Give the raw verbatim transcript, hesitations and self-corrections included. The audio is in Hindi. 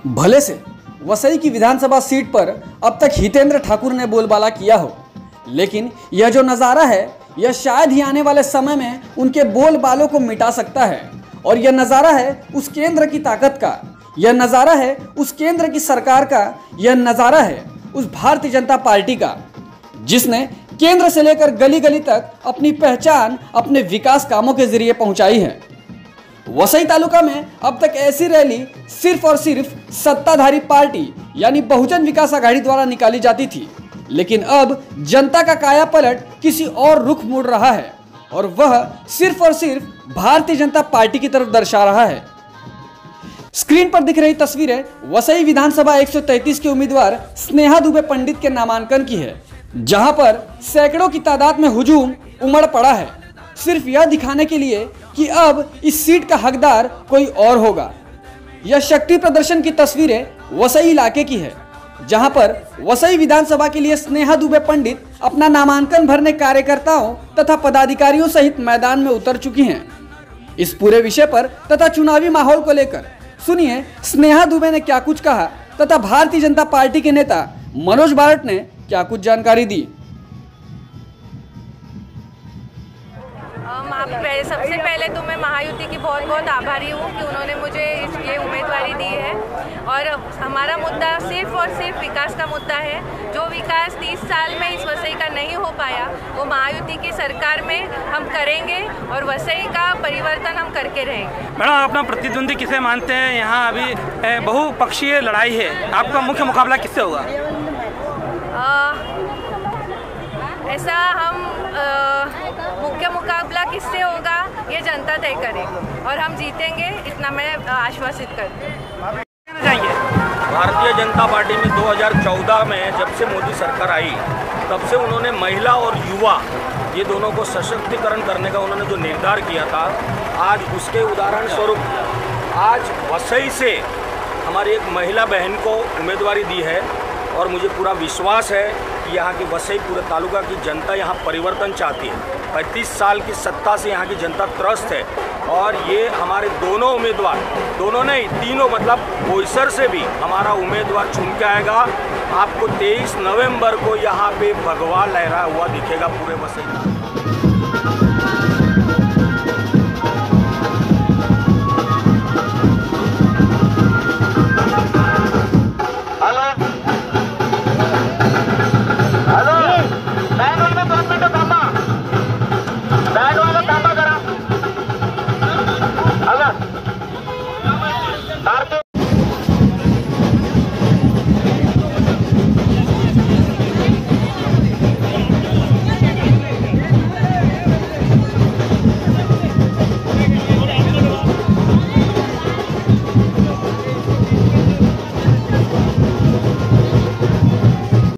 भले से वसई की विधानसभा सीट पर अब तक हितेंद्र ठाकुर ने बोलबाला किया हो, लेकिन यह जो नज़ारा है यह शायद ही आने वाले समय में उनके बोलबालों को मिटा सकता है। और यह नज़ारा है उस केंद्र की ताकत का, यह नज़ारा है उस केंद्र की सरकार का, यह नज़ारा है उस भारतीय जनता पार्टी का, जिसने केंद्र से लेकर गली गली तक अपनी पहचान अपने विकास कामों के जरिए पहुंचाई है। वसई तालुका में अब तक ऐसी रैली सिर्फ और सिर्फ सत्ताधारी पार्टी यानी बहुजन विकास आघाड़ी द्वारा निकाली जाती थी, लेकिन अब जनता का काया पलट किसी और रुख मुड़ रहा है और वह सिर्फ और सिर्फ भारतीय जनता पार्टी की तरफ दर्शा रहा है। स्क्रीन पर दिख रही तस्वीरें वसई विधानसभा एक सौ तैंतीस के उम्मीदवार स्नेहा दुबे पंडित के नामांकन की है, जहां पर सैकड़ों की तादाद में हुजूम उमड़ पड़ा है, सिर्फ यह दिखाने के लिए कि अब इस सीट का हकदार कोई और होगा। यह शक्ति प्रदर्शन की तस्वीरें वसई इलाके की है, जहां पर वसई विधानसभा के लिए स्नेहा दुबे पंडित अपना नामांकन भरने कार्यकर्ताओं तथा पदाधिकारियों सहित मैदान में उतर चुकी हैं। इस पूरे विषय पर तथा चुनावी माहौल को लेकर सुनिए स्नेहा दुबे ने क्या कुछ कहा तथा भारतीय जनता पार्टी के नेता मनोज बारट ने क्या कुछ जानकारी दी। सबसे पहले तो मैं महायुति की बहुत बहुत आभारी हूँ कि उन्होंने मुझे ये उम्मीदवारी दी है और हमारा मुद्दा सिर्फ और सिर्फ विकास का मुद्दा है। जो विकास तीस साल में इस वसई का नहीं हो पाया वो महायुति की सरकार में हम करेंगे और वसई का परिवर्तन हम करके रहेंगे। मैडम, अपना प्रतिद्वंदी किसे मानते हैं? यहाँ अभी बहुपक्षीय लड़ाई है, आपका मुख्य मुकाबला किससे होगा? आ, ऐसा हम आ, मुख्य मुकाबला किससे होगा ये जनता तय करेगी और हम जीतेंगे, इतना मैं आश्वासित करती हूँ। भारतीय जनता पार्टी में दो हज़ार चौदह में जब से मोदी सरकार आई तब से उन्होंने महिला और युवा ये दोनों को सशक्तिकरण करने का उन्होंने जो निर्धार किया था, आज उसके उदाहरण स्वरूप आज वसई से हमारी एक महिला बहन को उम्मीदवारी दी है और मुझे पूरा विश्वास है कि यहाँ की वसई पूरे तालुका की जनता यहाँ परिवर्तन चाहती है। पैंतीस साल की सत्ता से यहाँ की जनता त्रस्त है और ये हमारे दोनों उम्मीदवार, दोनों नहीं तीनों मतलब बोईसर से भी हमारा उम्मीदवार चुन के आएगा। आपको तेईस नवंबर को यहाँ पे भगवा लहरा हुआ दिखेगा पूरे वसई।